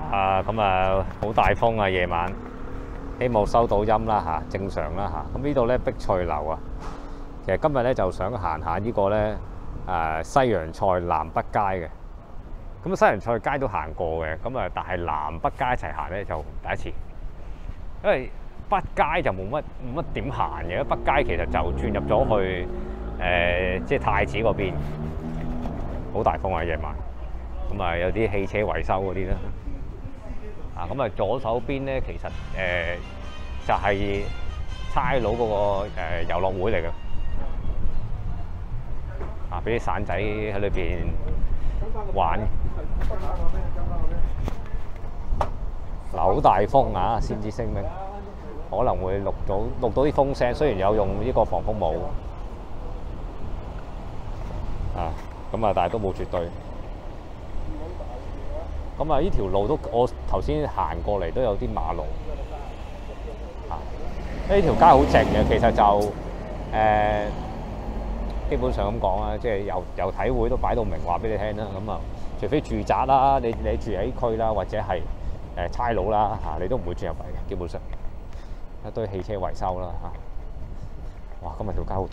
咁好大風啊！夜晚希望收到音啦嚇，正常啦嚇。咁呢度咧碧翠樓啊，其實今日咧就想行下呢個咧西洋菜南北街嘅。咁西洋菜街都行過嘅，但係南北街一齊行咧就第一次，因為北街就冇乜點行嘅。北街其實就轉入咗去即係太子嗰邊，好大風啊夜晚。有啲汽車維修嗰啲啦。左手邊咧，其實就係差佬嗰個遊樂會嚟嘅，俾啲散仔喺裏邊玩。好大風啊！先至聲明，可能會錄到啲風聲。雖然有用呢個防風帽，但係都冇絕對。呢條路都我頭先行過嚟都有啲馬路，呢條街好靜嘅，其實就基本上咁講啦，即係由體會都擺到明話俾你聽啦。除非住宅啦，你住喺區啦，或者係差佬啦你都唔會轉入嚟嘅。基本上一堆汽車維修啦哇！今日條街好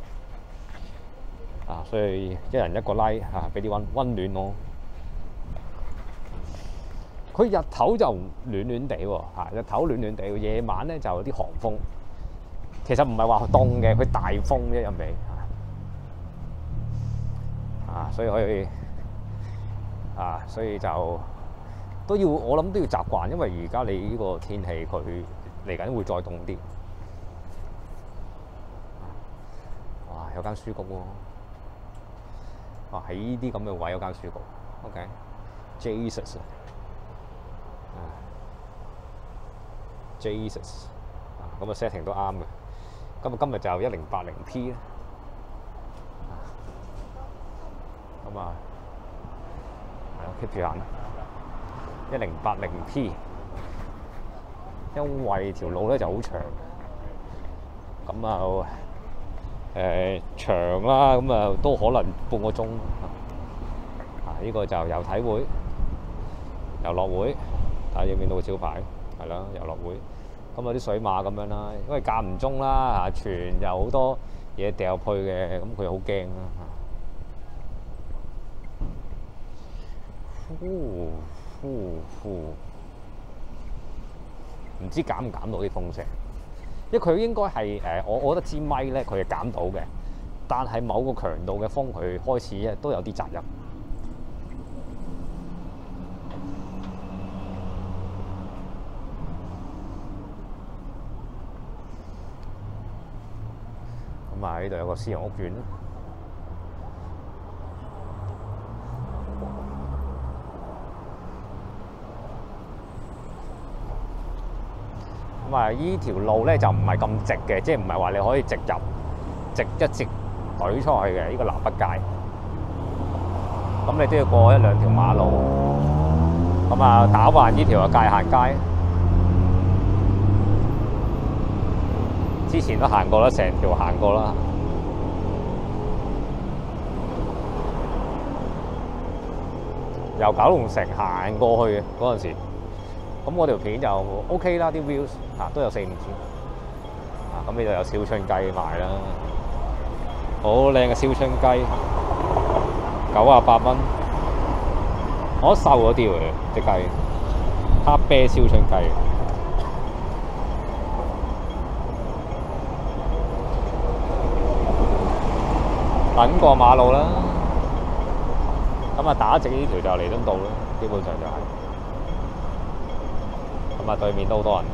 凍所以一人一個 like 俾啲溫暖我。佢日頭就暖暖地喎日頭暖暖地，夜晚咧就有啲寒風。其實唔係話凍嘅，佢大風啫入尾所以可以所以就都要我諗都要習慣，因為而家你呢個天氣佢嚟緊會再凍啲。哇！有間書局喎，喺呢啲咁嘅位有間書局 ，OK，Jesus。Jesus setting 都啱嘅。今日就1080P 啦。keep 住行1080P， 因為條路咧就好長，長啦，都可能半個鐘。呢個就遊體會、遊樂會。睇見唔見到個招牌？係啦，遊樂會。有啲水馬咁樣啦，因為間唔中啦船有好多嘢掉入去嘅，佢好驚啦唔知減唔減到啲風聲，因為佢應該係我覺得支咪咧佢係減到嘅，但係某個強度嘅風佢開始都有啲雜音。呢度有個私人屋苑依條路咧就唔係咁直嘅，即係唔係話你可以直入、直懟出去嘅。呢個南北街，你都要過1-2條馬路。打橫呢條係界限街。之前都行過啦，成條行過啦。由九龍城行過去嘅嗰陣時，我條片就 OK 啦，啲 views 都有4-5千。呢度有燒春雞賣啦，好靚嘅燒春雞，98蚊。我瘦咗啲喎，隻雞黑啤燒春雞。等過馬路啦，打直呢條就彌敦道啦，基本上就係。對面都好多人。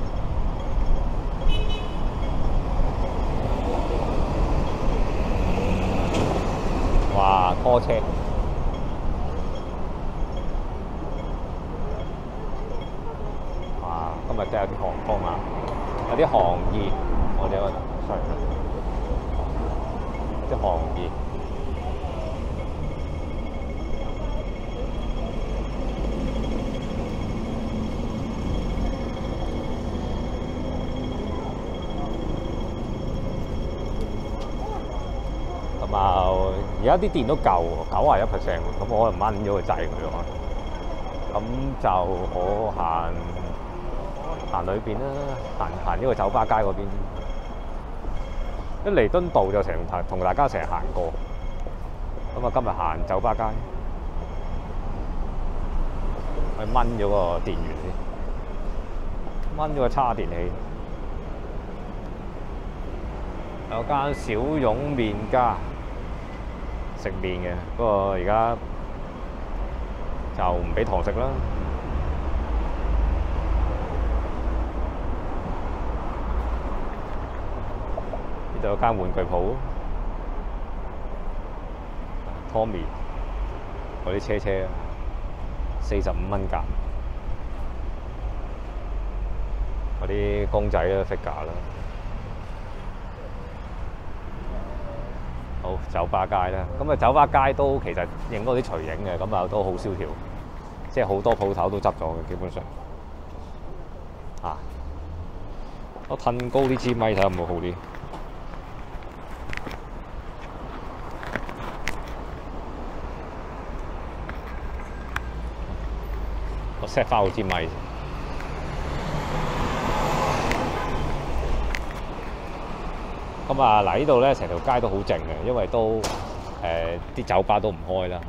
哇！拖車。哇！今日真係有啲寒風有啲寒意，我哋嗰度啲寒意。而家啲電都夠，91%，咁我可能掹咗個掣佢咯。 咁就我行裏邊啦，行呢個酒吧街嗰邊。一彌敦道就同大家成日行過，咁啊今日行酒吧街，去掹咗個電源先，掹咗個叉電器。有間小勇麵家食麵嘅，不過而家就唔俾堂食啦。呢度有間玩具鋪 ，Tommy 嗰啲車45蚊架，嗰啲公仔啦、figure 啦。好，酒吧街啦，咁啊酒吧街都其實影多啲隨影嘅，咁啊都好蕭條，即係好多鋪頭都執咗嘅，基本上。我褪高啲支咪睇下有冇好啲。我 set 翻好支咪。咁啊嗱，呢度咧成條街都好靜嘅，因為都啲酒吧都唔開啦。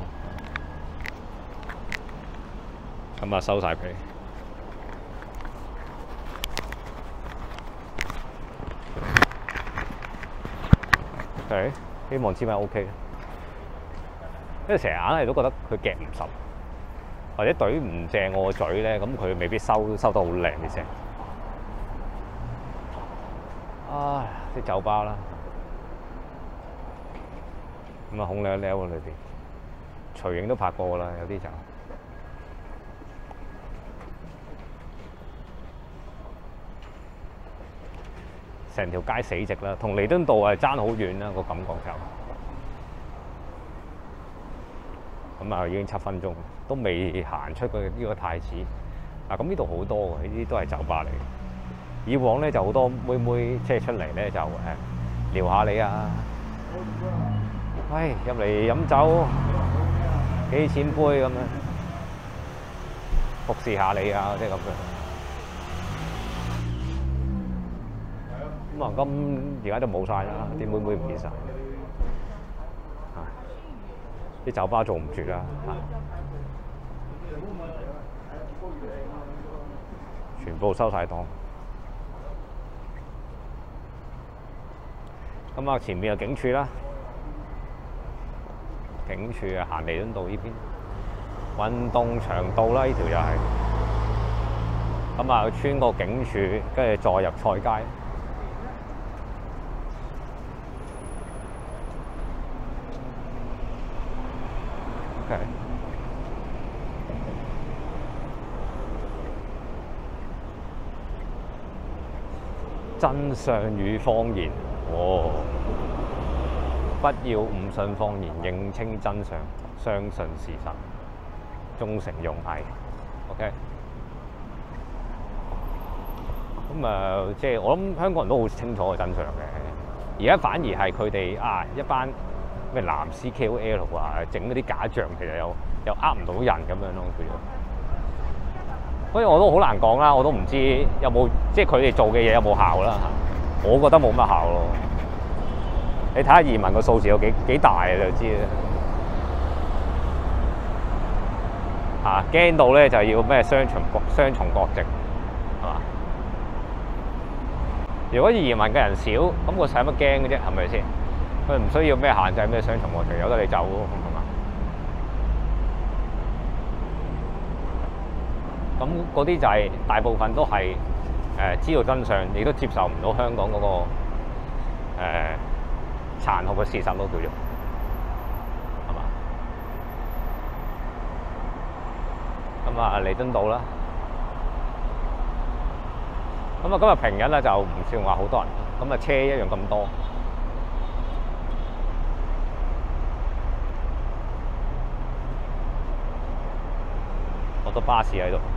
咁啊收晒皮。OK， 希望支咪 OK。因為成日硬係都覺得佢夾唔實，或者懟唔正我個嘴咧，咁佢未必收得好靚啲聲。唉，啲酒吧啦，咁啊空溜溜喎裏邊，隨影都拍過啦，有啲就成條街死寂啦，同彌敦道係爭好遠啦個感覺就，咁啊已經7分鐘，都未行出去呢個太子。咁呢度好多喎，呢啲都係酒吧嚟嘅。以往咧就好多妹妹即係出嚟咧就撩下你啊，喂入嚟飲酒幾錢杯咁樣，服侍下你啊，即係咁樣。咁啊咁而家都冇晒啦，啲妹妹唔見晒，啲酒吧做唔住啦，全部收晒檔。咁啊，前面有警署啦，警署啊，行彌敦道呢邊，運動場道啦，呢條又係。咁啊，穿過警署，跟住再入菜街。OK。真相與謊言。哦，不要誤信謊言，認清真相，相信事實，忠誠勇毅。OK。咁即係我諗香港人都好清楚個真相嘅。而家反而係佢哋一班咩藍絲 KOL 整嗰啲假象，其實又呃唔到人咁樣咯，叫做。所以我都好難講啦，我都唔知有冇即係佢哋做嘅嘢有冇效啦。我覺得冇乜效咯。你睇下移民個數字有幾大啊，就知啦。驚到咧就要咩雙重國籍，係嘛？如果移民嘅人少，咁佢使乜驚嘅啫？係咪先？佢唔需要咩限制咩雙重國籍，由得你走咯，係嘛？咁嗰啲就係大部分都係知道真相，亦都接受唔到香港嗰個殘酷嘅事實咯，叫做係嘛？咁啊，彌敦道啦。咁啊，今日平日咧就唔算話好多人，咁啊車一樣咁多。好多巴士喺度。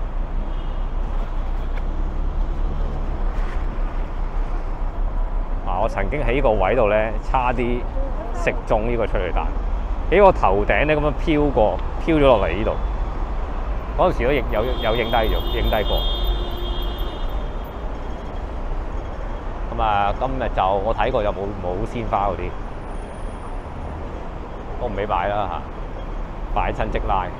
我曾經喺呢個位度咧，差啲食中呢個催淚彈，喺個頭頂咧咁樣飄咗落嚟呢度。 嗰陣時都有影低過。咁啊，今日就我睇過就冇鮮花嗰啲，都唔俾擺啦嚇，擺親即拉。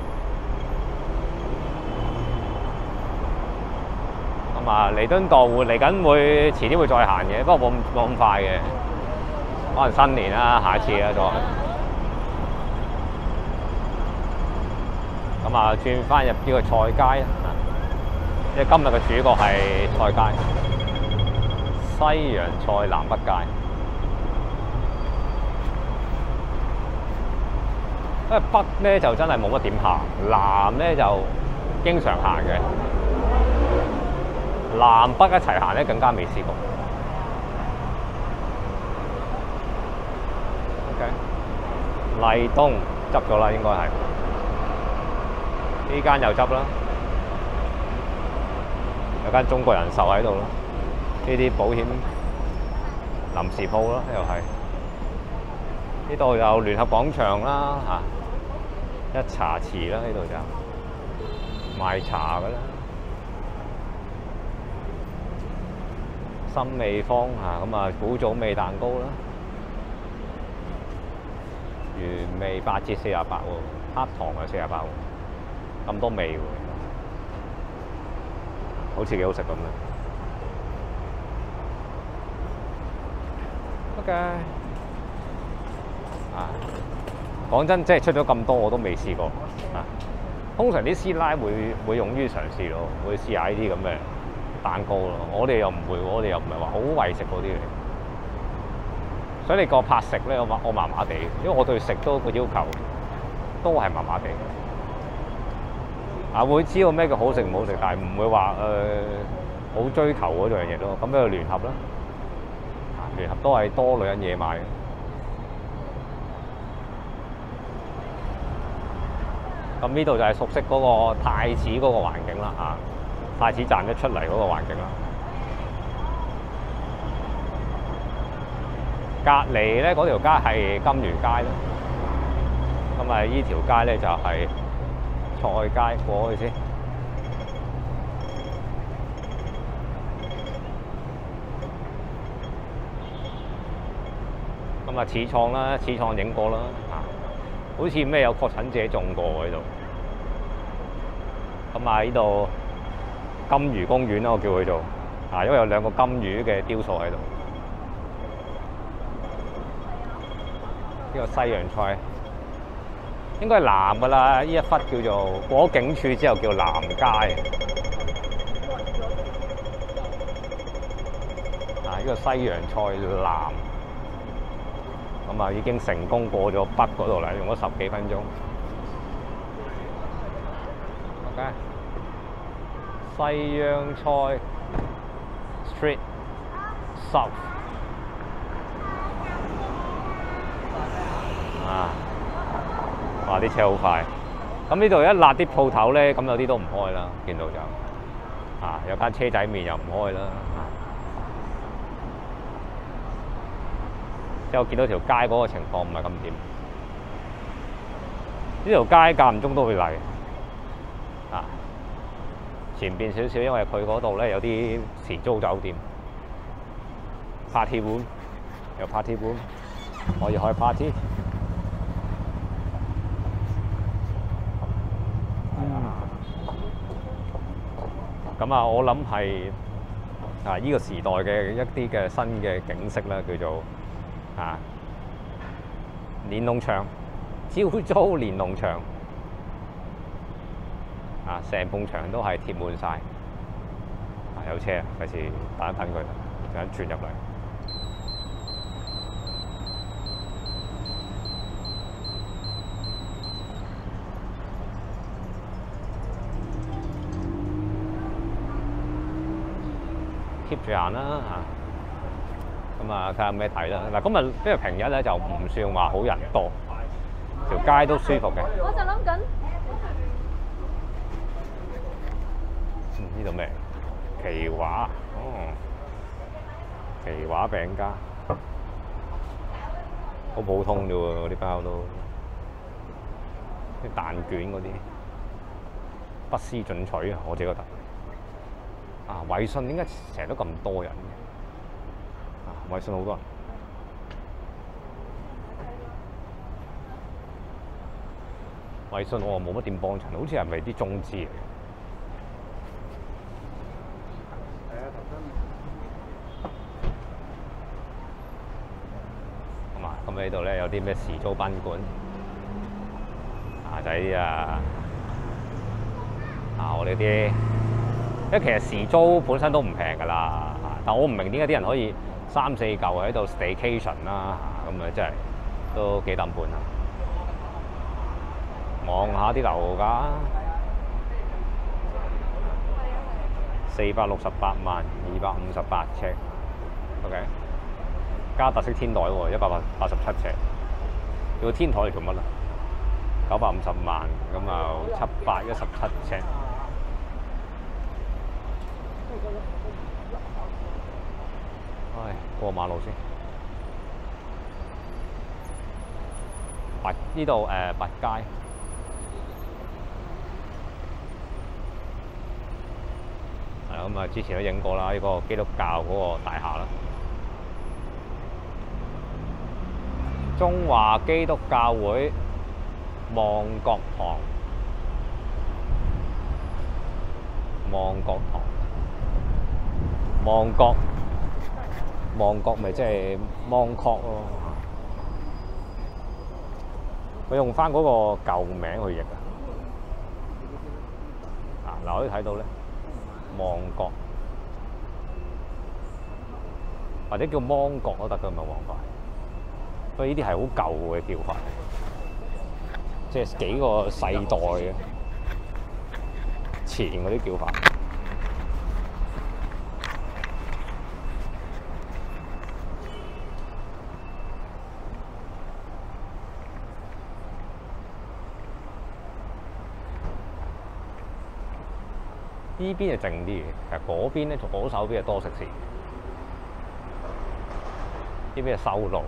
咁啊，彌敦道嚟緊會遲啲會再行嘅，不過冇咁快嘅，可能新年啦，下一次啦再。咁啊，轉翻入呢個菜街啊，因為今日嘅主角係菜街，西洋菜南北街。因為北咧就真係冇乜點行，南咧就經常行嘅。南北一齊行咧，更加未試過。OK， 麗東執咗啦，應該係呢間又執啦，有間中國人壽喺度咯。呢啲保險臨時鋪咯，又係呢度有聯合廣場啦，一茶匙啦，呢度就賣茶㗎啦。心味坊咁啊，古早味蛋糕啦，原味8折48喎，黑糖啊48喎，咁多味喎，好似幾好食咁樣。OK， 講真，即係出咗咁多我都未試過通常啲師奶會勇於嘗試咯，會試下呢啲咁嘅蛋糕咯，我哋又唔會，我哋又唔係話好為食嗰啲嚟，所以你個拍食咧，我麻麻地，因為我對食都個要求都係麻麻地。會知道咩叫好食唔好食，但係唔會話好追求嗰樣嘢咯。咁呢個聯合啦，聯合都係多女人嘢買嘅。咁呢度就係熟悉嗰個太子嗰個環境啦，太子站一出嚟嗰個環境啦。隔離咧嗰條街係金魚街啦。咁啊，依條街咧就係菜街，過去先。咁啊，始創啦，始創影過啦，好似咩有確診者中過喎呢度。咁啊，呢度金魚公園啦，我叫佢做因為有兩個金魚嘅雕塑喺度。呢個西洋菜應該係南㗎啦，呢一忽叫做過咗警署之後叫南街。呢個西洋菜南，咁啊已經成功過咗北嗰度啦，用咗10幾分鐘。OK， 西洋菜 Street South。哇！啲車好快。咁呢度一辣啲鋪頭咧，咁有啲都唔開啦，見到就有間車仔麵又唔開啦。即係我見到條街嗰個情況唔係咁掂。呢條街間唔中都會嚟前邊少少，因為佢嗰度咧有啲時租酒店 ，party room 有 party room 可以開 party。咁我諗係呢個時代嘅一啲嘅新嘅景色啦，叫做連儂牆，招租連儂牆成埲牆都係貼滿晒。有車啊，費事等一等佢，等轉入嚟。keep 住行啦咁睇下有咩睇啦。嗱，今日因為平日咧就唔算話好人多，條街都舒服嘅。 我就諗緊， 呢度咩？奇華奇華餅家，好普通啫喎，嗰啲包都啲蛋卷嗰啲。 不思進取啊！我自己覺得。啊，偉信點解成日都咁多人嘅？啊，偉信好多人。偉信我冇乜點幫襯，好似係咪啲中資嚟？咁啊，咁呢度咧有啲咩時租賓館啊仔我呢啲，因為其實時租本身都唔平㗎啦，但我唔明點解啲人可以3、4嚿喺度 staycation 啦，咁啊真係都幾抌本啊！望下啲樓價，468萬258尺 ，OK， 加特色天台喎，187尺，要個天台嚟做乜啊？950萬，咁就717尺。唉，過馬路先。呢度拔街。咁啊，之前都影過啦，呢個基督教嗰個大廈啦，中華基督教會旺角堂，旺角咪即係芒確咯，佢用翻嗰個舊名去譯啊！嗱，可以睇到咧。旺角或者叫芒角都得㗎，唔係旺角。所以呢啲係好舊嘅叫法，即係幾個世代嘅前嗰啲叫法。呢邊就靜啲嘅，其實嗰邊咧，左手邊係多食肆，呢邊係修路。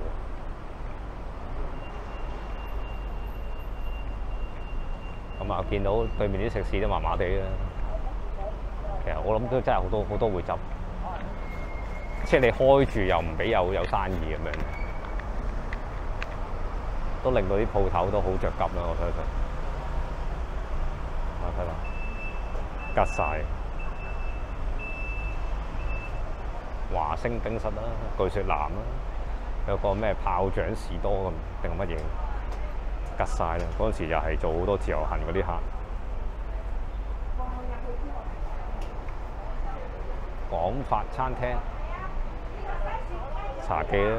咁啊，見到對面啲食肆都麻麻地啦。其實我諗都真係好多會執，即係你開住又唔俾有生意咁樣，都令到啲鋪頭都好着急啦。我相信。睇下。吉晒華星冰室啦，巨雪南啦，有個咩炮仗士多咁定係乜嘢？吉晒啦！嗰陣時又係做好多自由行嗰啲客。廣發餐廳、茶記啦。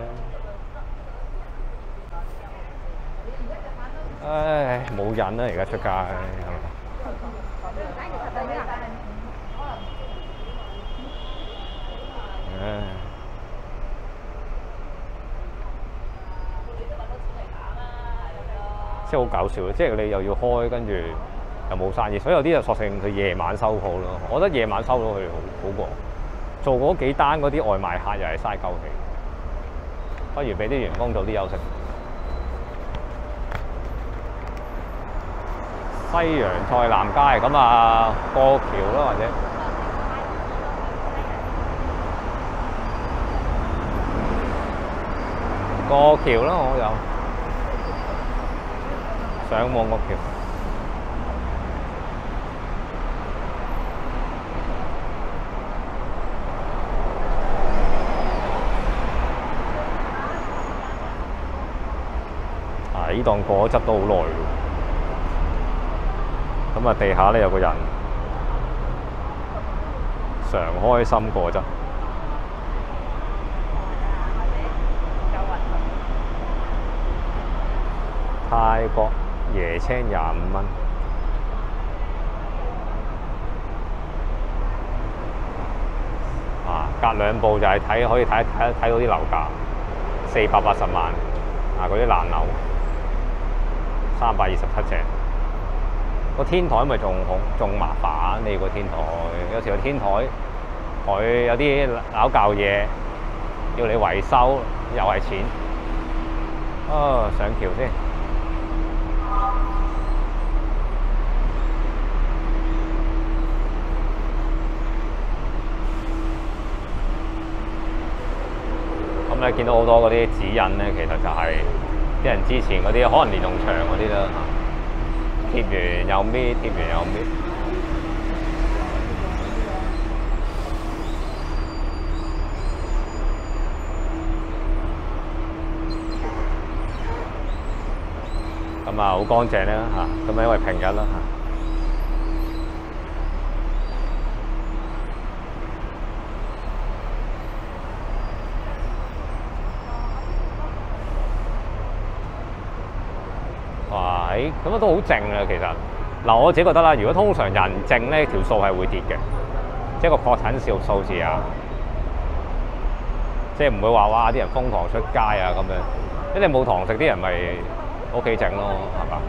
唉，冇癮啦！而家出街係嘛？即係好搞笑嘅，即係你又要開，跟住又冇生意，所以有啲就索性佢夜晚收鋪咯。我覺得夜晚收到佢好過做嗰幾單嗰啲外賣客，又係嘥鳩氣，不如俾啲員工早啲休息。西洋菜南街咁啊，過橋啦或者過橋啦，我有上旺角橋。啊！呢檔果汁都好耐喎。咁啊，地下咧有個人常開心果汁，泰國椰青25蚊。啊，隔兩步就係可以睇到啲樓價，480萬啊！嗰啲爛樓，327尺。個天台咪仲麻煩，你個天台有時個天台佢有啲拗教嘢，要你維修又係錢。啊，上橋先。 呢你見到好多嗰啲指引咧，其實就係啲人之前嗰啲可能連儂牆嗰啲啦，貼完又搣，貼完又搣。咁啊，好乾淨啦嚇，咁啊因為平日啦嚇。哇！咁啊都好靜啊，其實嗱我自己覺得啦，如果通常人靜咧，條數係會跌嘅，即係個確診數字啊，即係唔會話哇啲人瘋狂出街啊咁樣，因為冇堂食啲人咪屋企整咯，係嘛？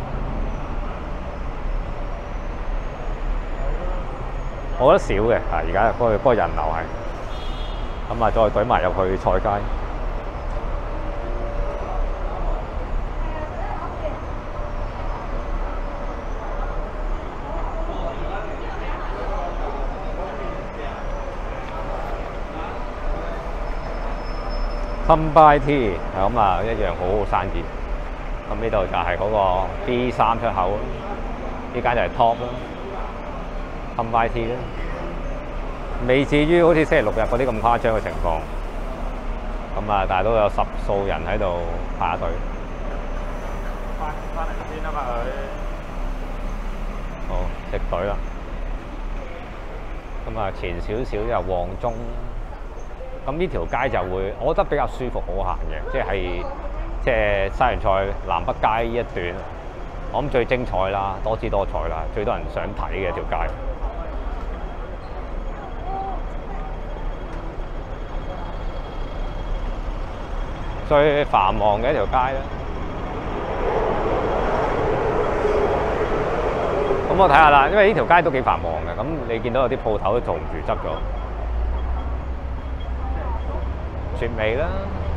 我覺得少嘅，啊而家嗰個人流係，咁啊再懟埋入去菜街。Sunbuy Tea 咁啊，一樣好好生意。咁呢度就係嗰個 B3 出口，呢間就係 Top 啦。Sunbuy Tea 啦，未至於好似星期六日嗰啲咁誇張嘅情況。咁啊，但係都有10數人喺度排隊。翻嚟先啊嘛佢。好，直隊啦。咁啊，前少少就旺中。咁呢條街就會，我覺得比較舒服好行嘅，即係西洋菜南北街呢一段，我諗最精彩啦，多姿多彩啦，最多人想睇嘅條街。最繁忙嘅一條街啦。咁我睇下啦，因為呢條街都幾繁忙嘅，咁你見到有啲鋪頭都做唔住執咗。絕味啦，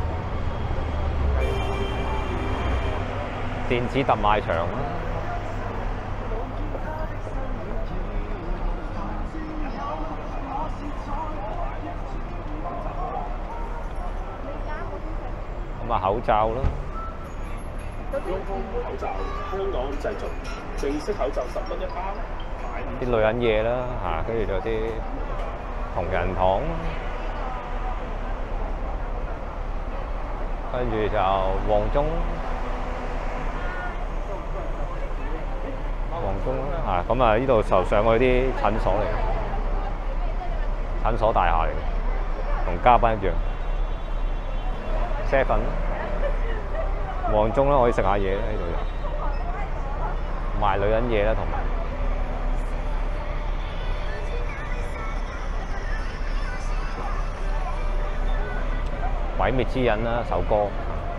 電子特賣場啦，咁啊口罩啦，口罩香港製造，正式口罩10蚊一包，啲女人嘢啦嚇，跟住仲有啲同仁堂。跟住就旺中啦嚇，咁啊呢度就上去啲診所嚟嘅，診所大廈嚟嘅，同嘉賓一樣。7旺中啦，可以食下嘢啦，呢度有賣女人嘢啦，同埋毀滅之刃啦，首歌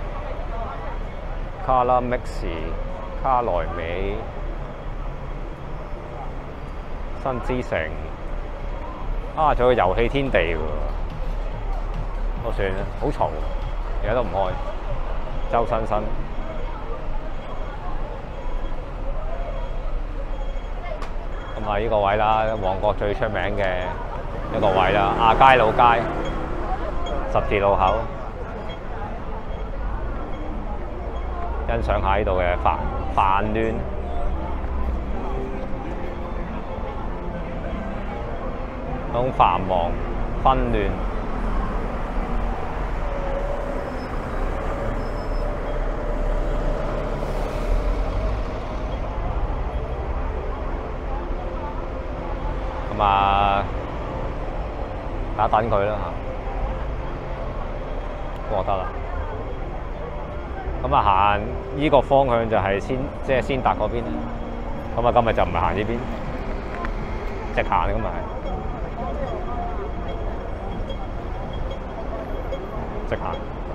卡拉 mix 卡萊美新之城啊，仲有遊戲天地喎，都算啦，好嘈，而家都唔開。周生生咁啊，呢個位啦，旺角最出名嘅一個位啦，亞皆老街。十字路口，欣賞下呢度嘅繁亂。嗰種繁忙紛亂。咁啊，大家等佢啦嚇。過得啦，咁啊行依個方向就係即係先達嗰邊啦。咁啊今日就唔係行呢邊，直行咁啊係，直行。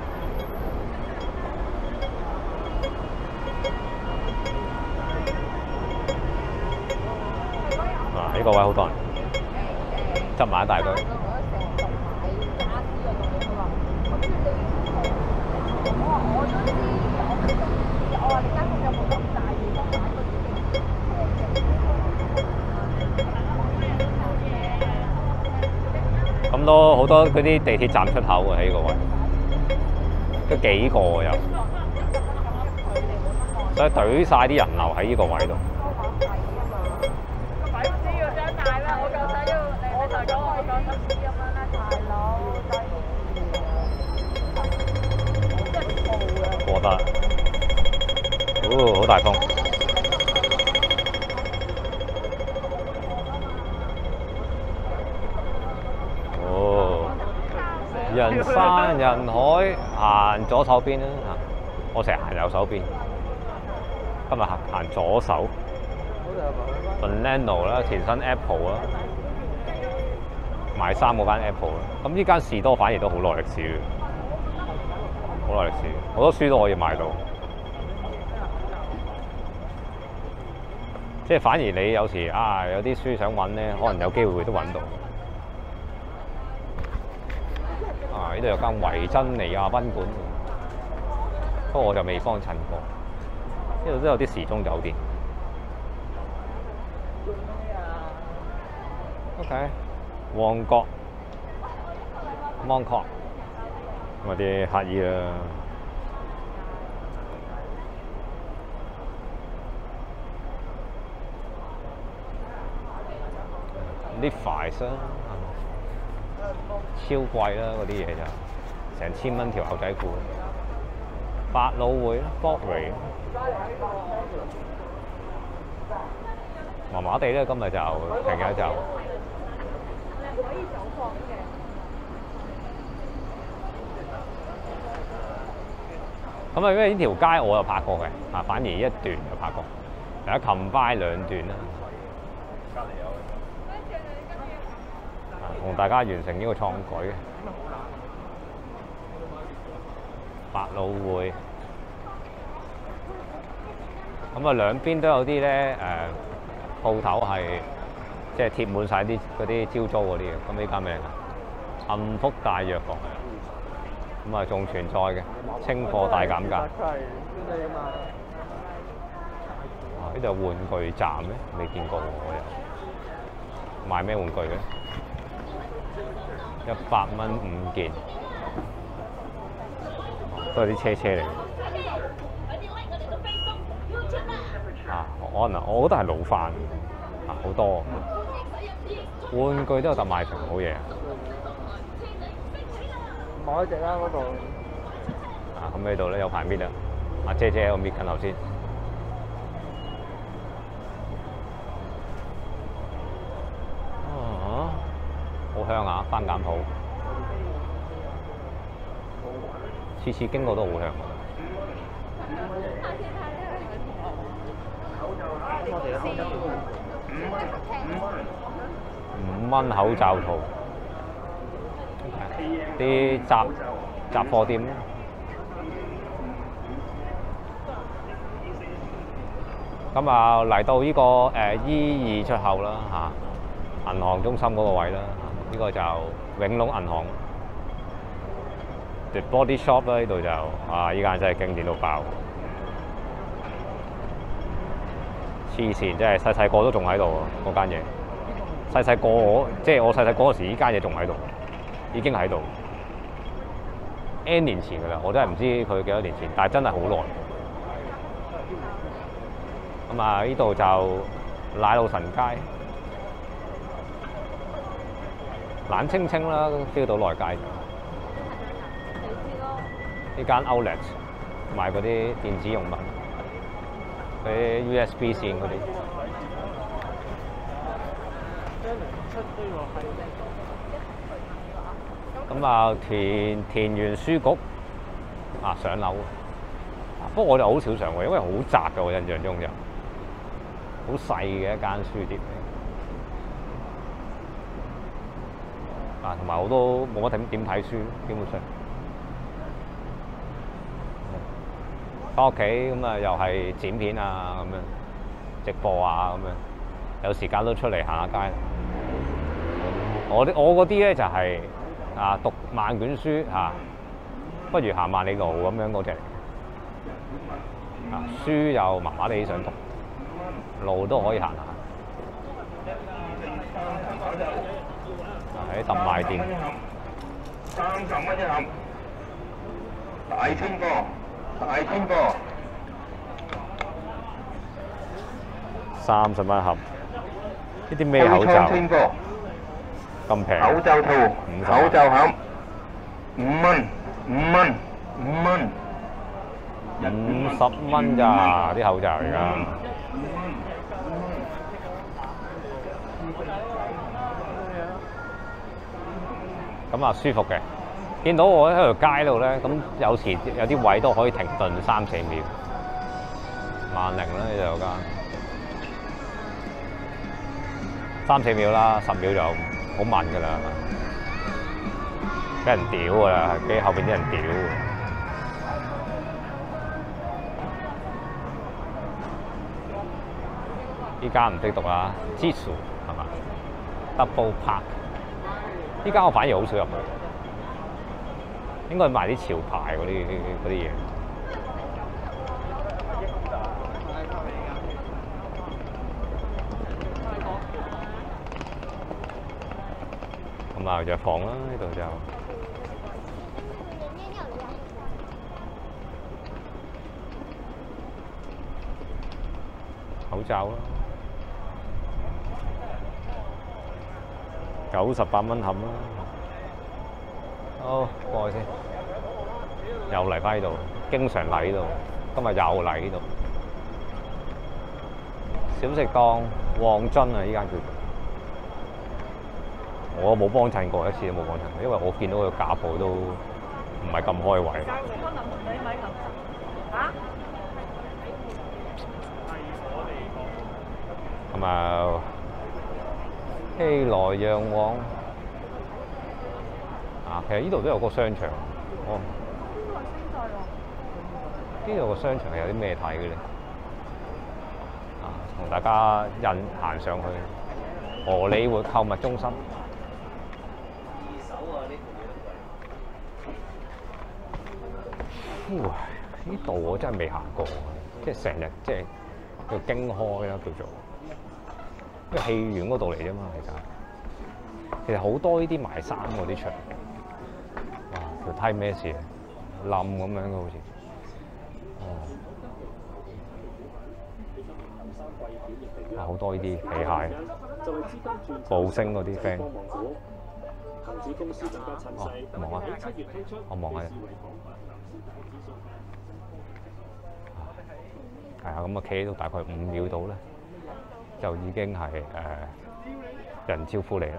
啊呢個位好多人，執埋一大堆。咁都好多嗰啲地鐵站出口喎喺呢個位。 都幾個又，所以懟晒啲人流喺呢個位度。 個位置要張大啦，我夠想要你就講我講10咁樣啦，大佬低過得，好大風。人山人海，行左手邊啦嚇，我成日行右手邊。今日行左手 ，Banano 啦，前身 Apple 啦，賣衫嗰間 Apple 啦。咁呢間士多反而都好耐歷史嘅，好耐歷史，好多書都可以買到。即係反而你有時有啲書想揾咧，可能有機會都揾到。呢度有間維珍尼亞賓館，不過我就未幫襯過。呢度都有啲時鐘酒店。OK， 旺角 Mongkok 咁啊啲乞衣啦。Levi's 啦。超貴啦！嗰啲嘢就成1000蚊條牛仔褲，百老匯 Burberry 麻麻地咧，今日就平日就可以走放嘅。咁因為呢條街我又拍過嘅，反而一段就拍過，有一 combine 兩段啦。同大家完成呢個創舉，百老匯咁啊，兩邊都有啲咧鋪頭係即係貼滿晒啲嗰啲招租嗰啲嘅。咁呢間咩嚟㗎？幸福大藥房咁啊，仲存在嘅清貨大減價。呢度玩具站咩？未見過我又賣咩玩具嘅？100蚊5件，都係啲車嚟。可能我覺得係老飯好多。玩具都有特賣場，好嘢。買一隻啦嗰度。咁呢度咧有排搣啦，阿姐姐喺度搣緊頭先。好香啊！番梘鋪，次次經過都好香。5蚊口罩套，啲雜貨店。咁啊嚟到呢個E2出口啦嚇，銀行中心嗰個位啦。呢個就永隆銀行 The Body Shop 啦，呢度就依間真係經典到爆，黐線，真係細細個都仲喺度喎，嗰間嘢。細細個即係我細細個嗰時，呢間嘢仲喺度，已經喺度 N 年前㗎啦，我真係唔知佢幾多年前，但係真係好耐。咁啊，呢度就奶路臣街。冷清清啦 ，feel 到內街。呢間 Outlet 賣嗰啲電子用品，嗰啲 USB 線嗰啲。咁啊，田園書局上樓。不過我就好少上喎，因為好窄嘅，我印象中就好細嘅一間書店。同埋我都冇乜點睇書，基本上翻屋企咁啊，又係剪片啊咁樣，直播啊咁樣，有時間都出嚟行下街。我嗰啲咧就係讀萬卷書不如行萬里路咁樣嗰隻嚟。書又麻麻地想讀，路都可以行下。喺特賣店，30蚊一盒。 大清貨，大清貨。 30蚊盒，呢啲咩口罩？ 清貨， 咁平？ 口罩套， 50 口罩盒，5蚊，5蚊，5蚊。 50蚊咋啲口罩而家？咁啊舒服嘅，見到我喺條街度咧，咁有時有啲位都可以停頓3-4秒。萬寧啦，呢度有間3-4秒啦，10秒就好慢㗎啦，俾人屌㗎啦，俾後邊啲人屌。呢間唔識讀啊，芝樹係嘛 ？Double Park 呢間我反而好少入去，應該賣啲潮牌嗰啲嘢。咁啊，藥房啦，呢度就口罩啦。98蚊盒啦，好過去先，又嚟翻呢度，經常嚟呢度，今日又嚟呢度。小食檔旺津啊，依間叫做，我冇幫襯過，一次都冇幫襯過，因為我見到佢架鋪都唔係咁開胃。咁啊〜熙來攘往啊！其實呢度都有個商場，哦。呢度個商場係有啲咩睇嘅咧？啊，同大家行上去荷里活購物中心。呢度我真係未行過，即係成日即係叫經開啦，叫做。因為戲院嗰度嚟啫嘛，其實好多呢啲賣衫嗰啲場，哇！條梯咩事啊？冧咁樣嘅好似，好多呢啲皮鞋、步星嗰啲 friend。望下，我望下。係啊，咁啊企喺度大概5秒到咧。就已經係人招呼你啦。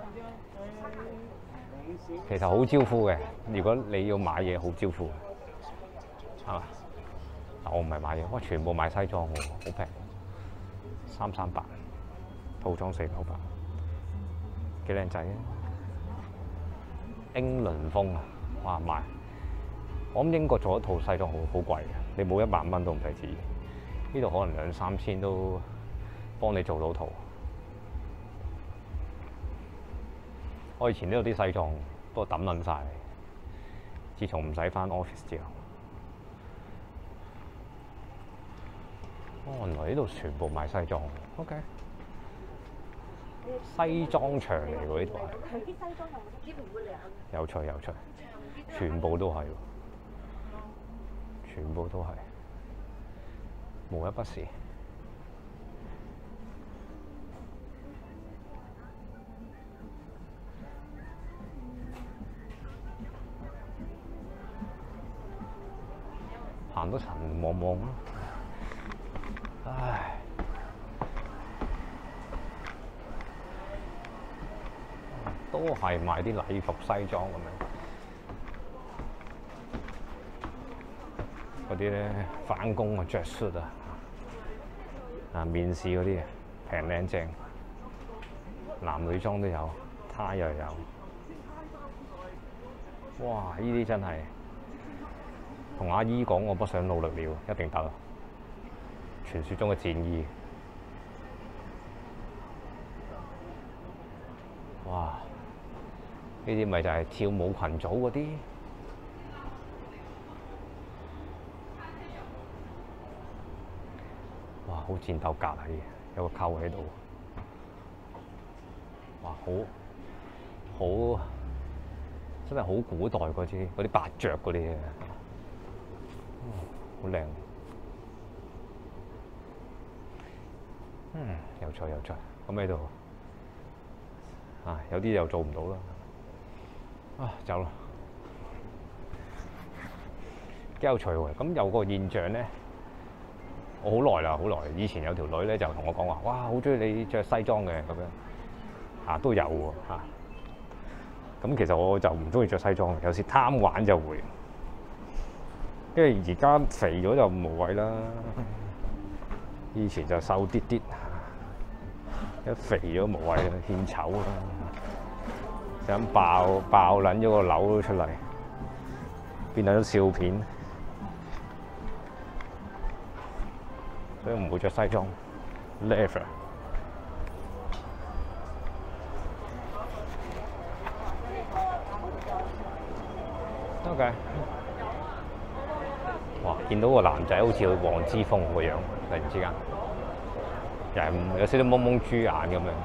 其實好招呼嘅，如果你要買嘢好招呼，係嘛？但我唔係買嘢，我全部買西裝喎，好平，338套裝498，幾靚仔啊！英倫風啊，哇賣！我諗英國做一套西裝好貴嘅，你冇1萬蚊都唔使止，呢度可能2-3千都。幫你做到圖。我以前呢度啲西裝不過抌撚晒，自從唔使返 office 之後。哦，原來呢度全部賣西裝。OK。西裝場嚟喎，呢度係。有趣有趣，全部都係喎，全部都係，無一不是。行多層望望啦，唉，都係賣啲禮服西裝咁樣，嗰啲咧返工啊着恤啊，面試嗰啲平靚正，男女裝都有，呔又有，哇！呢啲真係〜同阿姨講，我不想努力了，一定得。傳説中嘅戰衣，哇！呢啲咪就係跳舞群組嗰啲，哇！好戰鬥格啊！有個扣喺度，哇！好真係好古代嗰啲伯爵嗰啲嘢。 好靚。有趣有趣。咁喺度啊，有啲又做唔到啦。啊，走啦！幾有趣喎！咁有個現象咧，我好耐啦，好耐。以前有條女咧就同我講話，哇，好中意你着西裝嘅咁樣。都有喎嚇。咁其實我就唔中意着西裝，有時貪玩就會。因為而家肥咗就無謂啦。以前就瘦啲啲，一肥咗無謂啦，獻醜啦，想爆撚咗個瘤出嚟，變咗笑片，所以唔會着西裝 ，never。OK。哇！見到個男仔好似黃之鋒個樣，突然之間，又係有少少蒙蒙豬眼咁樣。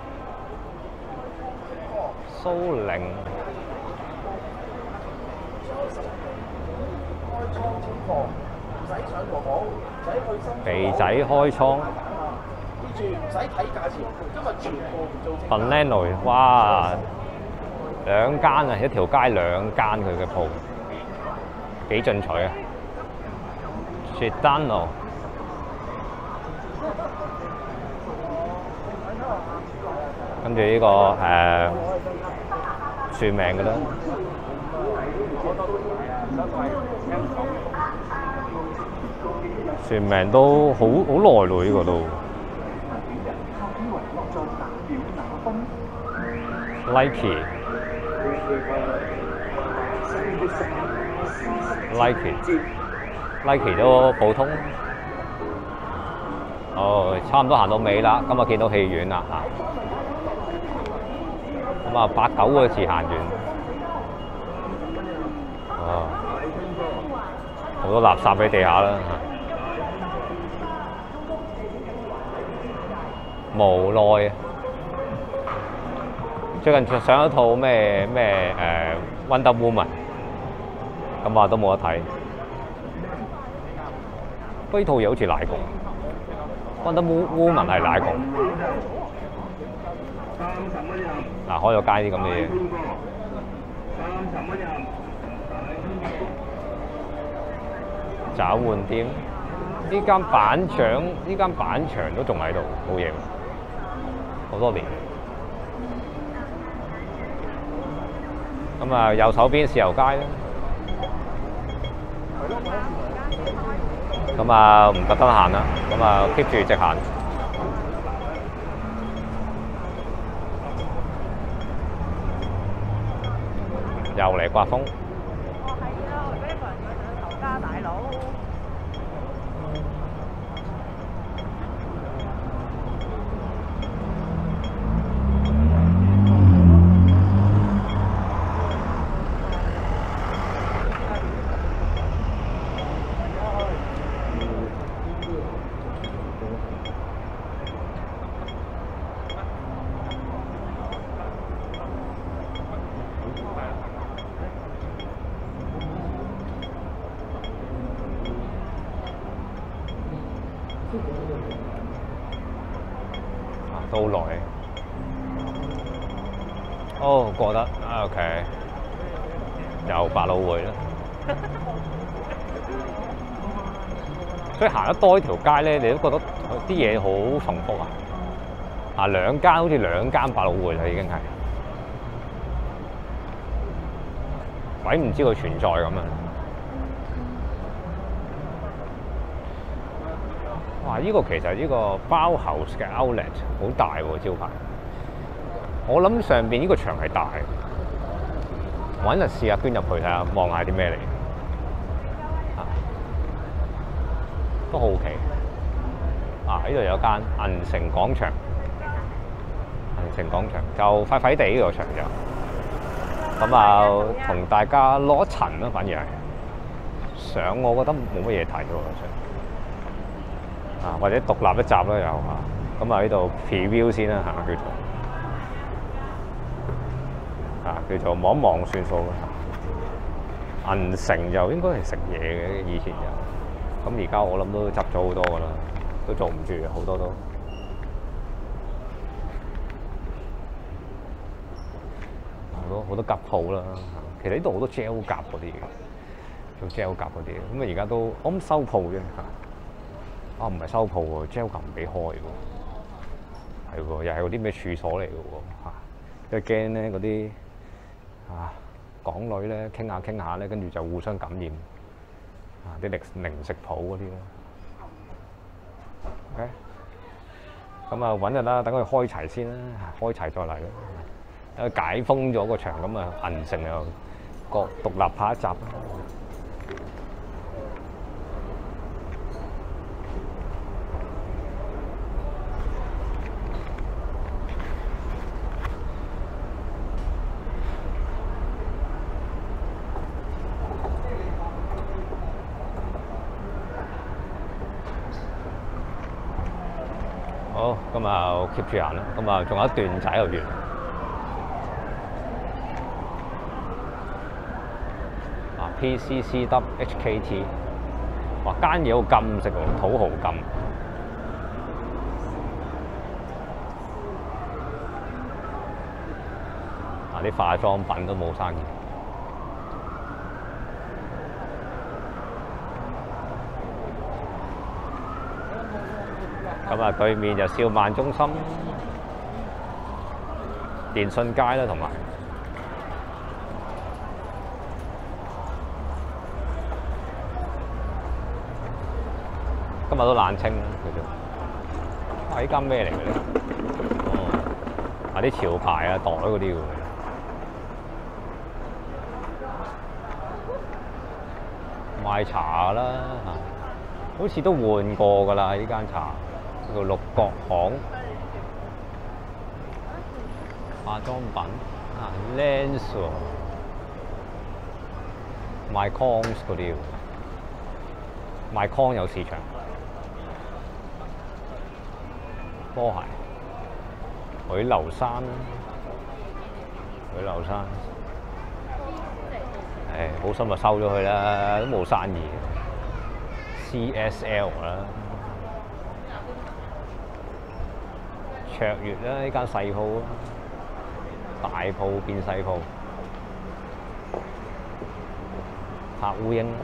蘇寧肥仔開倉，記住唔使睇價錢，今日全部唔做正。Baleno， 哇！2間啊，一條街2間佢嘅鋪，幾進取啊！Giordano， 跟住呢個算命嘅啦，算命都好耐咯，呢個都。Nike 都普通。哦，差唔多行到尾啦，今日見到戲院啦嚇。咁啊，8、9個字行完。哦，好多垃圾喺地下啦。無奈啊！最近上一套咩Wonder Woman， 咁啊都冇得睇。不過呢套嘢好似奶共 ，Wonder Woman 係奶共。嗱，開咗街啲咁嘅嘢。找換店，呢間板場都仲喺度，冇嘢，好多年。咁啊，右手邊豉油街啦。咁啊，唔特登行啦，咁啊 keep 住直行。又嚟刮風。 哦，係啊，我而家一個人要上頭家大佬。 都耐。哦，過得 OK， 又百老匯啦。所以行得多呢條街咧，你都覺得啲嘢好重複啊！啊，好似兩間百老匯啦，已經係，鬼唔知佢存在咁啊！哇！呢個其實呢個Bauhaus嘅 Outlet 好大喎，招牌。我諗上邊呢個牆係大，揾日試下捐入去睇下，望下啲咩嚟。都好奇。呢度有間銀城廣場，銀城廣場就快快地呢個牆就。咁啊，同大家攞一層啦，反而係上，我覺得冇乜嘢睇喎。或者獨立一集啦又嚇，咁啊呢度 preview 先啦嚇，叫做望一望算數啦。銀城就應該係食嘢嘅，以前就咁而家我諗都執咗好多㗎啦，都做唔住好多都。好多夾鋪啦，其實呢度好多 gel 夾嗰啲嘅，做 gel 夾嗰啲，咁啊而家都我諗收鋪啫嚇，啊唔係收鋪喎 ，gel 夾唔俾開喎，係喎，又係嗰啲咩處所嚟嘅喎嚇，因為驚咧嗰啲港女咧傾下咧，跟住就互相感染，啲零食鋪嗰啲咧，OK，咁啊揾日啦，等佢開齊先啦，開齊再嚟啦。解封咗個場咁啊，銀城又各獨立拍一集啦。好，咁啊 keep 住行啦，咁啊仲有一段仔又完。PCCW HKT， 哇間嘢好金色喎，土豪金。啲化妝品都冇生意。咁啊，對面就兆萬中心、電信街啦，同埋。今日都冷清啦，叫做。呢間咩嚟嘅咧？哦，啲潮牌啊、袋嗰啲喎。賣茶啦好似都換過㗎啦，呢間茶叫六角行化妝品Lens 喎，賣 Cons 嗰啲喎，賣 Con 有市場。波鞋，許留山啦，許留山，好心就收咗佢啦，都冇生意。CSL 啦，卓越啦，呢間細鋪，大鋪變細鋪，白烏蠅，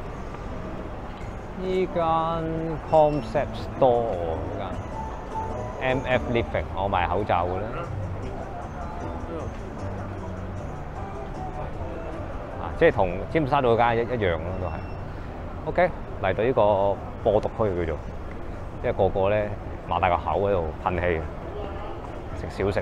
呢間 Concept Store 呢間。MF Living， 我賣口罩嘅啦，即係同尖沙咀嗰間一樣咯，都係。OK， 嚟到呢個播毒區叫做，因為個個咧擘大個口喺度噴氣，食小食。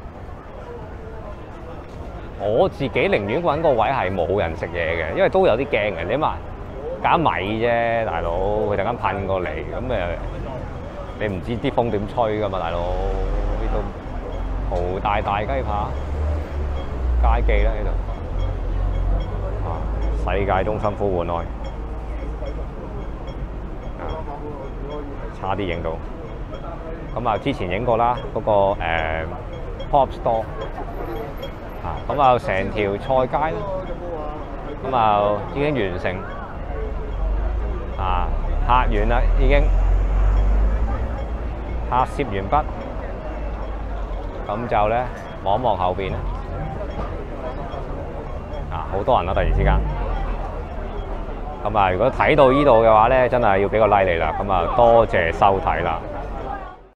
我自己寧願揾個位係冇人食嘢嘅，因為都有啲驚嘅。你諗下，揀米啫，大佬，佢突然間噴過嚟，咁誒。你唔知啲風點吹㗎嘛，大佬？呢度豪大大雞扒街記啦，呢度世界中心呼喚愛，差啲影到。咁啊，之前影過啦，嗰個Pop Store 咁啊，成條菜街啦，咁啊已經完成拍完啦，已經。拍攝完畢，咁就咧望一望後邊啦。好多人啦，突然之間。咁啊，如果睇到呢度嘅話咧，真係要俾個 like 你啦。咁啊，多謝收睇啦。